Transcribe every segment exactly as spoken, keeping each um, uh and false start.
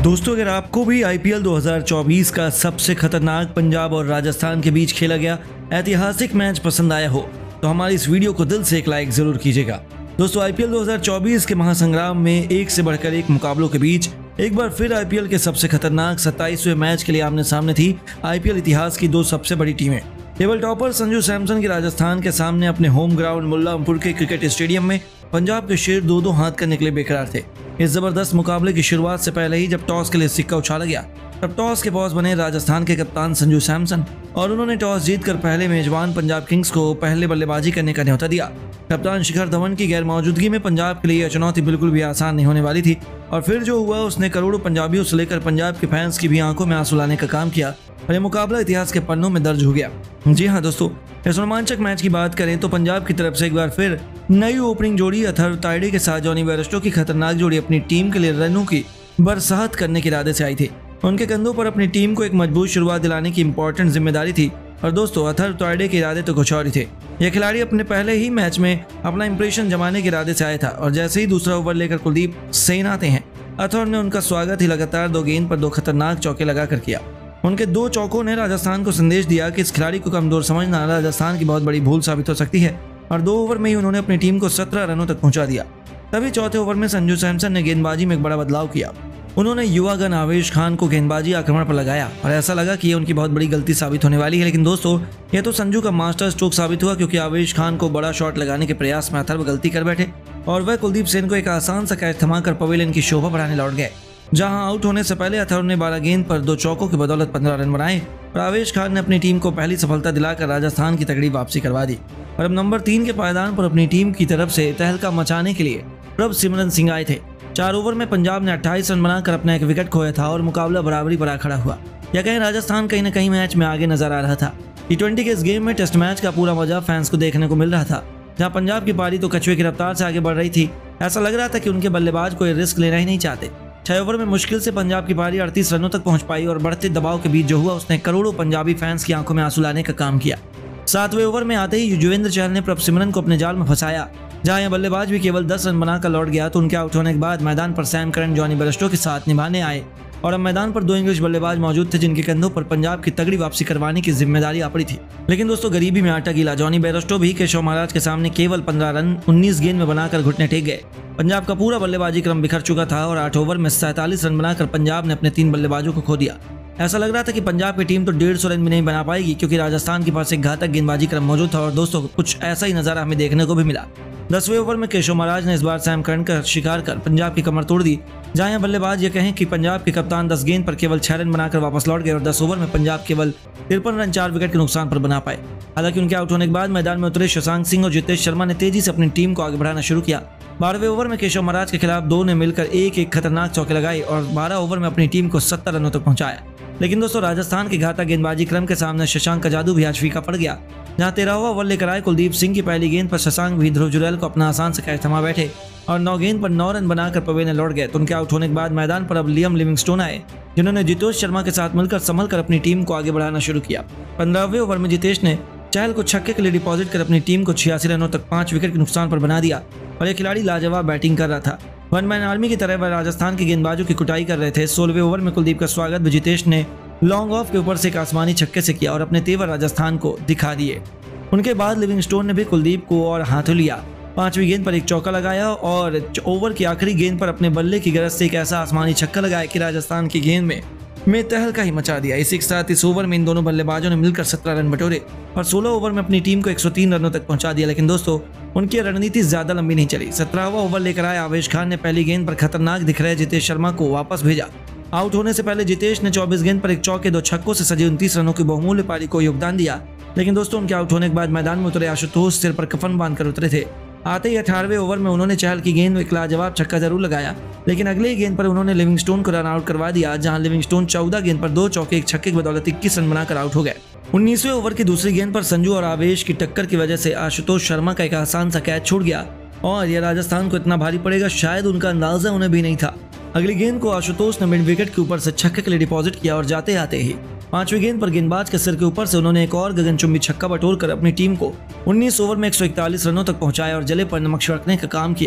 दोस्तों, अगर आपको भी आईपीएल दो हज़ार चौबीस का सबसे खतरनाक पंजाब और राजस्थान के बीच खेला गया ऐतिहासिक मैच पसंद आया हो तो हमारी इस वीडियो को दिल से एक लाइक जरूर कीजिएगा। दोस्तों, आईपीएल दो हज़ार चौबीस के महासंग्राम में एक से बढ़कर एक मुकाबलों के बीच एक बार फिर आईपीएल के सबसे खतरनाक सत्ताईसवें मैच के लिए आमने सामने थी आईपीएल इतिहास की दो सबसे बड़ी टीमें। टेबल टॉपर संजू सैमसन की राजस्थान के सामने अपने होम ग्राउंड मुल्लामपुर के क्रिकेट स्टेडियम में पंजाब के शेर दो दो हाथ करने के लिए बेकरार थे। इस जबरदस्त मुकाबले की शुरुआत से पहले ही जब टॉस के लिए सिक्का उछाला गया तब टॉस के बॉस बने राजस्थान के कप्तान संजू सैमसन और उन्होंने टॉस जीतकर पहले मेजबान पंजाब किंग्स को पहले बल्लेबाजी करने का न्योता दिया। कप्तान शिखर धवन की गैर मौजूदगी में पंजाब के लिए यह चुनौती बिल्कुल भी आसान नहीं होने वाली थी और फिर जो हुआ उसने करोड़ों पंजाबियों से लेकर पंजाब के फैंस की भी आंखों में आंसू लाने का काम किया और यह मुकाबला इतिहास के पन्नों में दर्ज हो गया। जी हाँ दोस्तों, इस रोमांचक मैच की बात करें तो पंजाब की तरफ से एक बार फिर नई ओपनिंग जोड़ी अथर ताइडे के साथ जॉनी बेयरस्टो की खतरनाक जोड़ी अपनी टीम के लिए रनों की बरसात करने के इरादे से आई थी। उनके कंधों पर अपनी टीम को एक मजबूत शुरुआत दिलाने की इंपॉर्टेंट जिम्मेदारी थी और दोस्तों अथर ताइडे के इरादे तो कुछ और ही थे। यह खिलाड़ी अपने पहले ही मैच में अपना इंप्रेशन जमाने के इरादे से आया था और जैसे ही दूसरा ओवर लेकर कुलदीप सेन आते हैं अथर ने उनका स्वागत ही लगातार दो गेंद पर दो खतरनाक चौके लगाकर किया। उनके दो चौकों ने राजस्थान को संदेश दिया कि इस खिलाड़ी को कमजोर समझना राजस्थान की बहुत बड़ी भूल साबित हो सकती है और दो ओवर में ही उन्होंने अपनी टीम को सत्रह रनों तक पहुंचा दिया। तभी चौथे ओवर में संजू सैमसन ने गेंदबाजी में एक बड़ा बदलाव किया। उन्होंने युवा गन आवेश खान को गेंदबाजी आक्रमण पर लगाया और ऐसा लगा कि ये उनकी बहुत बड़ी गलती साबित होने वाली है, लेकिन दोस्तों यह तो संजू का मास्टर स्ट्रोक साबित हुआ क्योंकि आवेश खान को बड़ा शॉट लगाने के प्रयास में अथर्व गलती कर बैठे और वह कुलदीप सेन को एक आसान सा कैच थमाकर पवेलियन की शोभा बढ़ाने लौट गए। जहां आउट होने से पहले अथर्व ने बारह गेंद पर दो चौकों की बदौलत पंद्रह रन बनाए और आवेश खान ने अपनी टीम को पहली सफलता दिलाकर राजस्थान की तगड़ी वापसी करवा दी। और अब नंबर तीन के पायदान पर अपनी टीम की तरफ से तहलका मचाने के लिए प्रभसिमरन सिंह आए थे। चार ओवर में पंजाब ने अट्ठाईस रन बनाकर अपना एक विकेट खोया था और मुकाबला बराबरी पर आ खड़ा हुआ। या कहीं राजस्थान कहीं न कहीं मैच में आगे नजर आ रहा था। टी ट्वेंटी के इस गेम में टेस्ट मैच का पूरा मजा फैंस को देखने को मिल रहा था, जहां पंजाब की पारी तो कछुए की रफ्तार से आगे बढ़ रही थी। ऐसा लग रहा था कि उनके बल्लेबाज कोई रिस्क लेना ही नहीं चाहते। छह ओवर में मुश्किल से पंजाब की पारी अड़तीस रनों तक पहुंच पाई और बढ़ते दबाव के बीच जो हुआ उसने करोड़ों पंजाबी फैंस की आंखों में आंसू लाने का काम किया। सातवें ओवर में आते ही युजवेंद्र चहल ने प्रभसिमरन को अपने जाल में फंसाया। जहां यह बल्लेबाज भी केवल दस रन बनाकर लौट गया तो उनके आउट होने के बाद मैदान पर सैम करन जॉनी बेयरस्टो के साथ निभाने आए और अब मैदान पर दो इंग्लिश बल्लेबाज मौजूद थे जिनके कंधों पर पंजाब की तगड़ी वापसी करवाने की जिम्मेदारी आ पड़ी थी। लेकिन दोस्तों गरीबी में आटा गीला जॉनी बेयरस्टो भी केशव महाराज के सामने केवल पंद्रह रन उन्नीस गेंद में बनाकर घुटने टेक गए। पंजाब का पूरा बल्लेबाजी क्रम बिखर चुका था और आठ ओवर में सैंतालीस रन बनाकर पंजाब ने अपने तीन बल्लेबाजों को खो दिया। ऐसा लग रहा था कि पंजाब की टीम तो डेढ़ सौ रन भी नहीं बना पाएगी क्योंकि राजस्थान के पास एक घातक गेंदबाजी क्रम मौजूद था और दोस्तों कुछ ऐसा ही नजारा हमें देखने को भी मिला। दसवें ओवर में केशव महाराज ने इस बार सैम करन का शिकार कर पंजाब की कमर तोड़ दी। जहां यह बल्लेबाज ये कहें कि पंजाब के कप्तान दस गेंद पर केवल छह रन बनाकर वापस लौट गए और दस ओवर में पंजाब केवल तिरपन रन चार विकेट के नुकसान पर बना पाए। हालांकि उनके आउट होने के बाद मैदान में उतरे शशांक सिंह और जितेश शर्मा ने तेजी से अपनी टीम को आगे बढ़ाना शुरू किया। बारहवें ओवर में केशव महाराज के खिलाफ दो ने मिलकर एक एक खतरनाक चौके लगाए और बारह ओवर में अपनी टीम को सत्तर रनों तक पहुंचाया। लेकिन दोस्तों राजस्थान के घातक गेंदबाजी क्रम के सामने शशांक का जादू भी आज फीका पड़ गया। जहां तेरहवां ओवर लेकर आए कुलदीप सिंह की पहली गेंद पर शशांक भी ध्रुव जुरैल को अपना आसान से कैच थमा बैठे और नौ गेंद पर नौ रन बनाकर पवेलियन लौट गए तो उनके आउट होने के बाद मैदान पर अब लियम लिविंगस्टोन आए जिन्होंने जितेश शर्मा के साथ मिलकर संभल कर अपनी टीम को आगे बढ़ाना शुरू किया। पंद्रहवें ओवर में जितेश ने चहल को छक्के के लिए डिपॉजिट कर अपनी टीम को छियासी रनों तक पांच विकेट के नुकसान पर बना दिया और यह खिलाड़ी लाजवाब बैटिंग कर रहा था। वन मैन आर्मी की तरह वह राजस्थान के गेंदबाजों की कुटाई कर रहे थे। सोलहवें ओवर में कुलदीप का स्वागत भी जितेश ने लॉन्ग ऑफ के ऊपर से एक आसमानी छक्के से किया और अपने तेवर राजस्थान को दिखा दिए। उनके बाद लिविंगस्टोन ने भी कुलदीप को और हाथों लिया। पांचवी गेंद पर एक चौका लगाया और ओवर की आखिरी गेंद पर अपने बल्ले की गरज से एक ऐसा आसमानी छक्का लगाया कि राजस्थान की गेंद में में तहलका ही मचा दिया। इसी के साथ इस ओवर में इन दोनों बल्लेबाजों ने मिलकर सत्रह रन बटोरे और सोलह ओवर में अपनी टीम को एक सौ तीन रनों तक पहुंचा दिया। लेकिन दोस्तों उनकी रणनीति ज्यादा लंबी नहीं चली। सत्रहवां ओवर लेकर आए आवेश खान ने पहली गेंद पर खतरनाक दिख रहे जितेश शर्मा को वापस भेजा। आउट होने से पहले जितेश ने चौबीस गेंद पर एक चौके दो छक्कों से सजी उनतीस रनों की बहुमूल्य पारी को योगदान दिया। लेकिन दोस्तों उनके आउट होने के बाद मैदान में उतरे आशुतोष सिर पर कफन बांधकर उतरे थे। आते ही अठारहवें ओवर में उन्होंने चहल की गेंद में एक लाजवाब छक्का जरूर लगाया, लेकिन अगले ही गेंद पर उन्होंने लिविंगस्टोन को रन आउट करवा दिया। जहां लिविंगस्टोन चौदह गेंद पर दो चौके एक छक्के की बदौलत इक्कीस रन बनाकर आउट हो गए। उन्नीसवें ओवर की दूसरी गेंद पर संजू और आवेश की टक्कर की वजह से आशुतोष शर्मा का एक आसान सा कैच छूट गया और यह राजस्थान को इतना भारी पड़ेगा शायद उनका अंदाजा उन्हें भी नहीं था। अगली गेंद को आशुतोष ने मिड विकेट के ऊपर से छक्के के लिए डिपॉजिट किया और जाते आते ही पांचवी गेंद पर गेंदबाज के सिर के ऊपर से उन्होंने एक और गगनचुंबी छक्का बटोर कर अपनी टीम को उन्नीस ओवर में एक सौ इकतालीस रनों तक पहुंचाया और जले पर नमक छिड़कने का काम किया।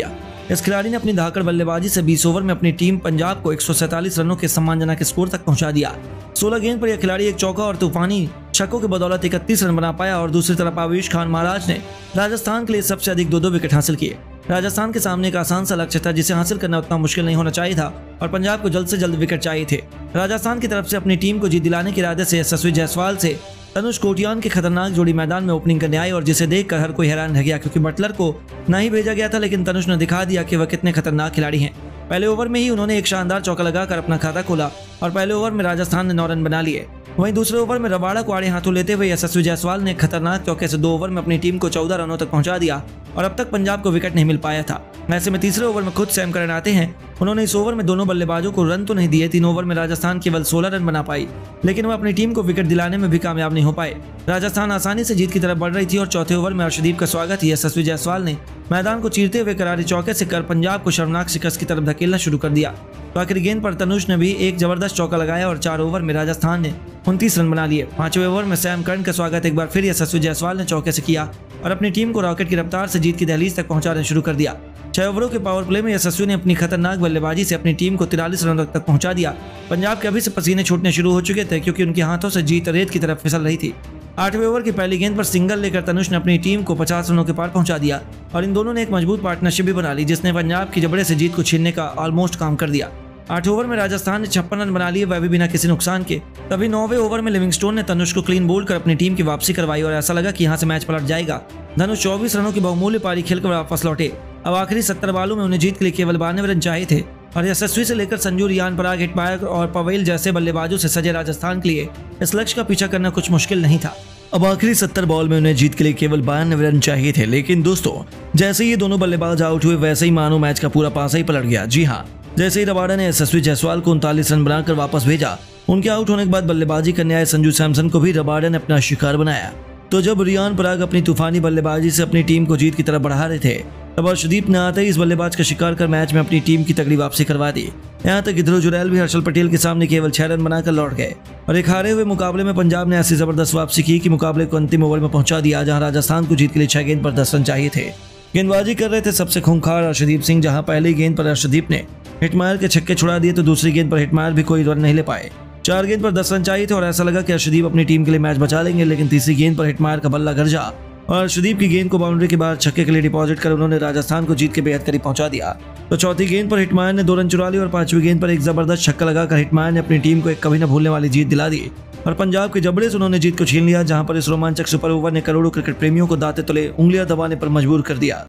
इस खिलाड़ी ने अपनी धाकड़ बल्लेबाजी से बीस ओवर में अपनी टीम पंजाब को एक सौ सैंतालीस रनों के सम्मानजनक स्कोर तक पहुंचा दिया। सोलह गेंद पर यह खिलाड़ी एक चौका और तूफानी छक्कों के बदौलत इकतीस रन बना पाया और दूसरी तरफ आवेश खान महाराज ने राजस्थान के लिए सबसे अधिक दो दो विकेट हासिल किए। राजस्थान के सामने एक आसान सा लक्ष्य था जिसे हासिल करना उतना मुश्किल नहीं होना चाहिए था और पंजाब को जल्द से जल्द विकेट चाहिए थे। राजस्थान की तरफ से अपनी टीम को जीत दिलाने के इरादे से यशस्वी जायसवाल से तनुष कोटियान की खतरनाक जोड़ी मैदान में ओपनिंग करने आई और जिसे देखकर हर कोई हैरान रह गया, क्योंकि बटलर को नहीं भेजा गया था लेकिन तनुष ने दिखा दिया कि वह कितने खतरनाक खिलाड़ी हैं। पहले ओवर में ही उन्होंने एक शानदार चौका लगाकर अपना खाता खोला और पहले ओवर में राजस्थान ने नौ रन बना लिए। वहीं दूसरे ओवर में रबाड़ा को आड़े हाथों लेते हुए यशस्वी जायसवाल ने खतरनाक चौके से दो ओवर में अपनी टीम को चौदह रनों तक पहुंचा दिया और अब तक पंजाब को विकेट नहीं मिल पाया था। ऐसे में तीसरे ओवर में खुद सैम करन आते हैं। उन्होंने इस ओवर में दोनों बल्लेबाजों को रन तो नहीं दिए। तीन ओवर में राजस्थान केवल सोलह रन बना पाई लेकिन वह अपनी टीम को विकेट दिलाने में भी कामयाब नहीं हो पाए। राजस्थान आसानी से जीत की तरफ बढ़ रही थी और चौथे ओवर में अर्शदीप का स्वागत ही यशस्वी जायसवाल ने मैदान को चीरते हुए करारी चौके से कर पंजाब को शर्मनाक शिकस्त की तरफ धकेलना शुरू कर दिया। तो आखिरी गेंद पर तनुष ने भी एक जबरदस्त चौका लगाया और चार ओवर में राजस्थान ने उनतीस रन बना लिए। पांचवें ओवर में सैम करन का स्वागत एक बार फिर यशस्वी जायसवाल ने चौके से किया और अपनी टीम को रॉकेट की रफ्तार से जीत की दहलीज तक पहुंचाना शुरू कर दिया। छह ओवरों के पावर प्ले में यशस्वी ने अपनी खतरनाक बल्लेबाजी से अपनी टीम को तिरालीस रनों तक पहुंचा दिया। पंजाब के अभी से पसीने छूटने शुरू हो चुके थे क्योंकि उनके हाथों से जीत रेत की तरफ फिसल रही थी। आठवें ओवर की पहली गेंद पर सिंगल लेकर तनुष ने अपनी टीम को पचास रनों के पार पहुंचा दिया और इन दोनों ने एक मजबूत पार्टनरशिप भी बना ली जिसने पंजाब की जबड़े से जीत को छीनने का ऑलमोस्ट काम कर दिया। आठ ओवर में राजस्थान ने छप्पन रन बना लिए, वह भी बिना किसी नुकसान के। तभी नौवें ओवर में लिविंगस्टोन ने तनुष को क्लीन बोल्ड कर अपनी टीम की वापसी करवाई और ऐसा लगा कि यहां से मैच पलट जाएगा। धनुष चौबीस रनों की बहुमूल्य पारी खेलकर वापस लौटे। अब आखिरी सत्तर बालों में उन्हें जीत के लिए केवल बानवे रन चाहिए थे और यशस्वी से लेकर संजू, रियान पराग, हिटमायर और पवेल जैसे बल्लेबाजों से सजे राजस्थान के लिए इस लक्ष्य का पीछा करना कुछ मुश्किल नहीं था। अब आखिरी सत्तर बॉल में उन्हें जीत के लिए केवल बानवे रन चाहिए थे, लेकिन दोस्तों जैसे ही ये दोनों बल्लेबाज आउट हुए वैसे ही मानो मैच का पूरा पासा ही पलट गया। जी हाँ, जैसे ही रबाड़ा ने यशस्वी जायसवाल को उनतालीस रन बनाकर वापस भेजा, उनके आउट होने के बाद बल्लेबाजी करने आए संजू सैमसन को भी रबाड़ा ने अपना शिकार बनाया। तो जब रियान पराग अपनी तूफानी बल्लेबाजी से अपनी टीम को जीत की तरफ बढ़ा रहे थे तब अर्शदीप ने आते ही इस बल्लेबाज का शिकार कर मैच में अपनी टीम की तगड़ी वापसी करवा दी। यहाँ तक कि ध्रुव जुरैल भी हर्षल पटेल के सामने केवल छह रन बनाकर लौट गए और एक हारे हुए मुकाबले में पंजाब ने ऐसी जबरदस्त वापसी की कि मुकाबले को अंतिम ओवर में पहुंचा दिया, जहां राजस्थान को जीत के लिए छह गेंद पर दस रन चाहिए थे। गेंदबाजी कर रहे थे सबसे खूंखार अर्शदीप सिंह, जहां पहली गेंद पर अर्शदीप ने हिटमायर के छक्के छुड़ा दिए तो दूसरी गेंद पर हिटमायर भी कोई रन नहीं ले पाए। चार गेंद पर दस रन चाहिए थे और ऐसा लगा कि अर्शदीप अपनी टीम के लिए मैच बचा लेंगे, लेकिन तीसरी गेंद पर हिटमायर का बल्ला गरजा और अर्शदीप की गेंद को बाउंड्री के बाहर छक्के के लिए डिपॉजिट कर उन्होंने राजस्थान को जीत के बेहद करीब पहुंचा दिया। तो चौथी गेंद पर हिटमायर ने दो रन चुरा लिए और पांचवी गेंद पर एक जबरदस्त छक्का लगाकर हिटमायर ने अपनी टीम को एक कभी न भूलने वाली जीत दिला दी और पंजाब के जबड़े से उन्होंने जीत को छीन लिया, जहां पर इस रोमांचक सुपर ओवर ने करोड़ों क्रिकेट प्रेमियों को दाते तले उंगलियां दबाने पर मजबूर कर दिया।